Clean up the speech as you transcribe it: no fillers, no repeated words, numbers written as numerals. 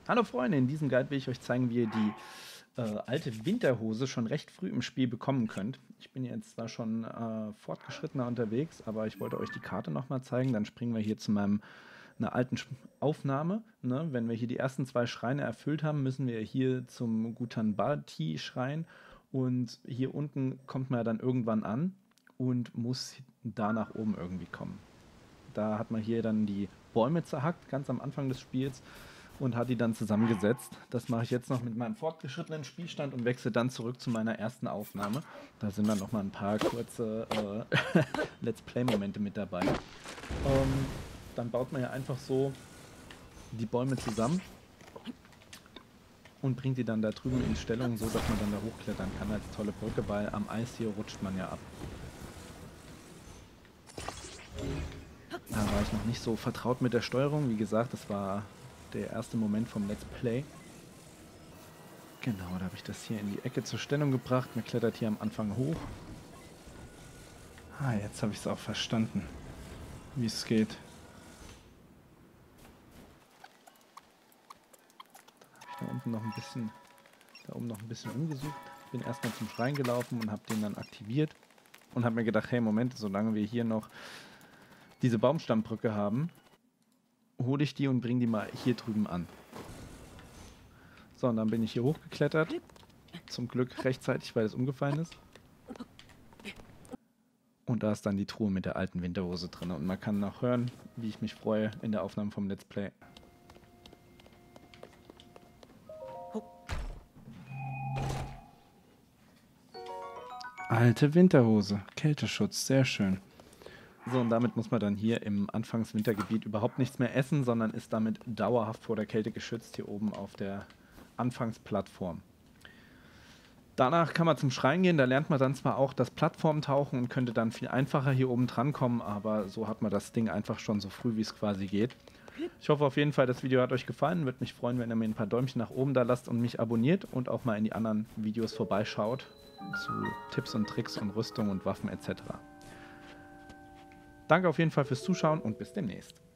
Hallo Freunde, in diesem Guide will ich euch zeigen, wie ihr die alte Winterhose schon recht früh im Spiel bekommen könnt. Ich bin jetzt zwar schon fortgeschrittener unterwegs, aber ich wollte euch die Karte nochmal zeigen. Dann springen wir hier zu einer alten Aufnahme. Ne? Wenn wir hier die ersten 2 Schreine erfüllt haben, müssen wir hier zum Gutanbati-Schrein. Und hier unten kommt man ja dann irgendwann an und muss da nach oben irgendwie kommen. Da hat man hier dann die Bäume zerhackt, ganz am Anfang des Spiels, und hat die dann zusammengesetzt. Das mache ich jetzt noch mit meinem fortgeschrittenen Spielstand und wechsle dann zurück zu meiner ersten Aufnahme. Da sind dann noch mal ein paar kurze Let's Play-Momente mit dabei. Dann baut man ja einfach so die Bäume zusammen und bringt die dann da drüben in Stellung, so dass man dann da hochklettern kann als tolle Brücke, weil am Eis hier rutscht man ja ab. Da war ich noch nicht so vertraut mit der Steuerung. Wie gesagt, das war der erste Moment vom Let's Play. Genau, da habe ich das hier in die Ecke zur Stellung gebracht. Man klettert hier am Anfang hoch. Ah, jetzt habe ich es auch verstanden, wie es geht. Dann habe ich da unten noch ein bisschen, da oben noch ein bisschen umgesucht. Bin erstmal zum Schrein gelaufen und habe den dann aktiviert. Und habe mir gedacht, hey, Moment, solange wir hier noch diese Baumstammbrücke haben, hole ich die und bringe die mal hier drüben an. So, und dann bin ich hier hochgeklettert. Zum Glück rechtzeitig, weil es umgefallen ist. Und da ist dann die Truhe mit der alten Winterhose drin. Und man kann noch hören, wie ich mich freue in der Aufnahme vom Let's Play. Alte Winterhose. Kälteschutz, sehr schön. So, und damit muss man dann hier im Anfangswintergebiet überhaupt nichts mehr essen, sondern ist damit dauerhaft vor der Kälte geschützt, hier oben auf der Anfangsplattform. Danach kann man zum Schrein gehen, da lernt man dann zwar auch das Plattformtauchen und könnte dann viel einfacher hier oben dran kommen, aber so hat man das Ding einfach schon so früh, wie es quasi geht. Ich hoffe auf jeden Fall, das Video hat euch gefallen. Würde mich freuen, wenn ihr mir ein paar Däumchen nach oben da lasst und mich abonniert und auch mal in die anderen Videos vorbeischaut zu Tipps und Tricks und Rüstung und Waffen etc. Danke auf jeden Fall fürs Zuschauen und bis demnächst.